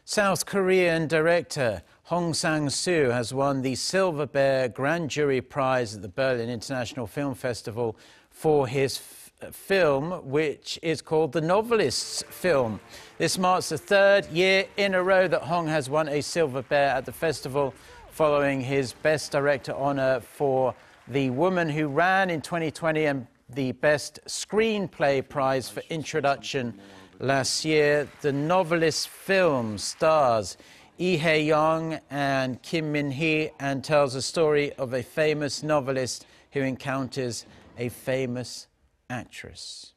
South Korean director Hong Sang-soo has won the Silver Bear Grand Jury Prize at the Berlin International Film Festival for his film, which is called the Novelist film. This marks the third year in a row that Hong has won a Silver Bear at the festival, following his Best Director honour for The Woman Who Ran in 2020 and the Best Screenplay Prize for Introduction last year. The Novelist film stars Hye-young and Min-hee and tells the story of a famous novelist who encounters a famous actress.